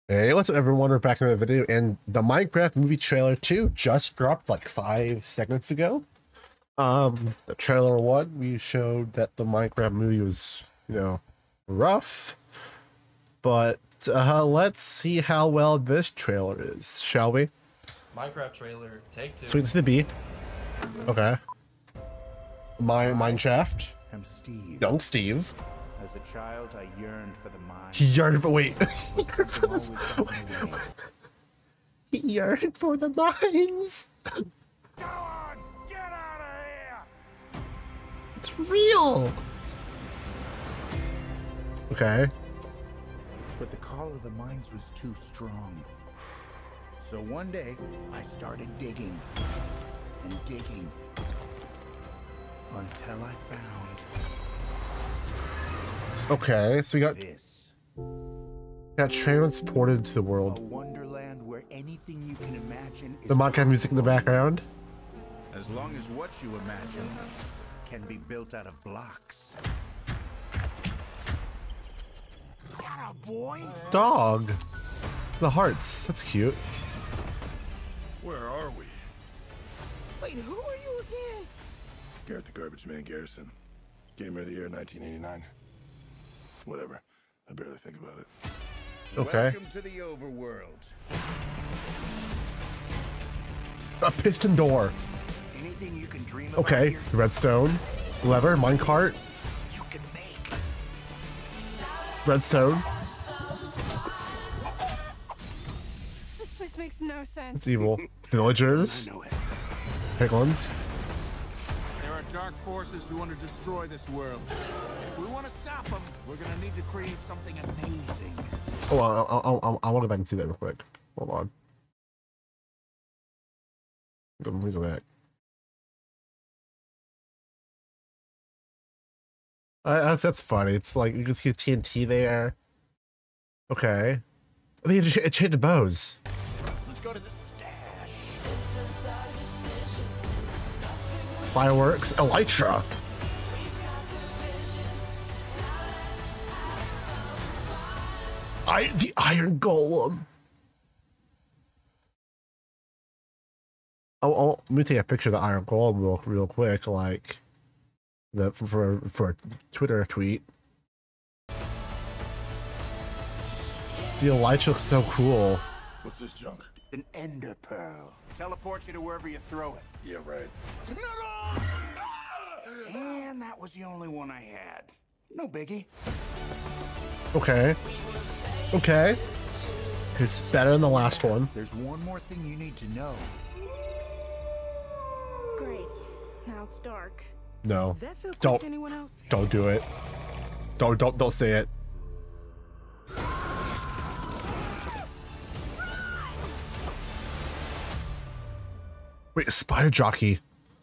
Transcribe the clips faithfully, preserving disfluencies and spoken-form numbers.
Hey, what's up everyone? We're back in the video, and the Minecraft movie trailer two just dropped like five seconds ago. Um, the trailer one, we showed that the Minecraft movie was, you know, rough, but uh, let's see how well this trailer is, shall we? Minecraft trailer, take two. Sweet to the bee. Okay. My Mineshaft. I'm Steve. Young Steve. As a child, I yearned for the mine. He yearned for wait. Something always got in the way. He yearned for the mines. Go on, get out of here! It's real. Okay. But the call of the mines was too strong. So one day, I started digging and digging until I found Okay, so we got this. got transported to the A world. wonderland where anything you can imagine is The Minecraft music in the background. as long as what you imagine can be built out of blocks. Got a boy? Dog. The hearts. That's cute. Where are we? Wait, who are you again? Garrett the Garbage Man Garrison. Gamer of the Year nineteen eighty-nine. Whatever. I barely think about it. Okay. Welcome to the overworld. A piston door. Anything you can dream about Okay. here, Redstone. Lever. Minecart. you can make. Redstone. This place makes no sense. It's evil. Villagers. I know it. Piglins. There are dark forces who want to destroy this world. If we want to stop them, we're gonna need to create something amazing. Oh, I, I, I, I want to go back and see that real quick. Hold on. Let me go back. I, I, that's funny. It's like you can see T N T there. Okay. I think it changed the bows. Let's go to the stash. Fireworks. Elytra. I the Iron Golem. Oh, oh, let me take a picture of the Iron Golem real, real quick, like the for for, for a Twitter tweet. The Elytra looks so cool. What's this junk? An ender pearl. Teleports you to wherever you throw it. Yeah, right. And that was the only one I had. No biggie. Okay. Okay. It's better than the last one. There's one more thing you need to know. Great. Now it's dark. No. Does that feel quick Don't to anyone else? don't do it. Don't don't don't say it. Wait, a spider jockey.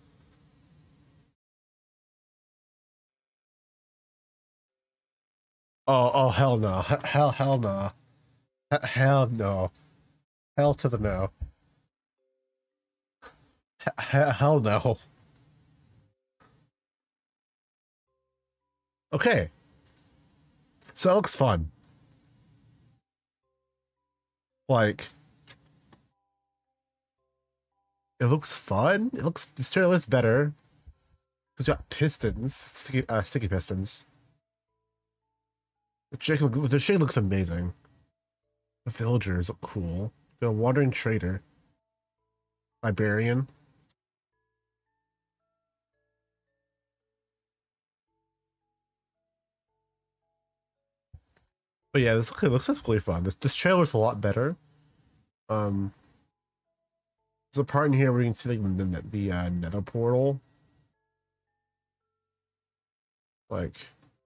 Oh, oh, hell no. H- Hell, hell no. H- Hell no. Hell to the no. H- h- Hell no. Okay. So it looks fun. Like, it looks fun. It looks, this trailer looks better. Cause you got pistons, sticky, uh, sticky pistons. The chick, the chick looks amazing. The villagers look cool. The wandering trader. Librarian. But yeah, this okay, looks that's really fun. This, this trailer's a lot better. Um, there's a part in here where you can see like the, the, the uh, Nether portal. Like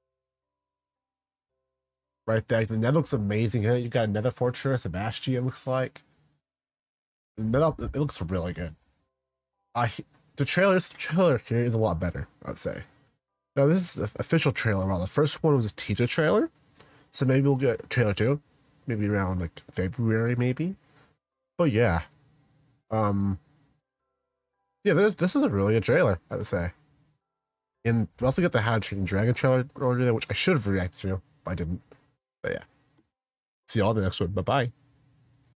right there, the Nether looks amazing. You got a Nether fortress, a bastion. Looks like. The Nether, it looks really good. I the trailer, the trailer here is a lot better. I'd say. Now this is an official trailer. While the first one was a teaser trailer. So maybe we'll get a trailer two, maybe around like February, maybe. But yeah, um, yeah, this, this is a really good trailer, I'd say. And we also get the How to Train Dragon trailer earlier, which I should have reacted to, but I didn't. But yeah, see y'all in the next one. Bye bye.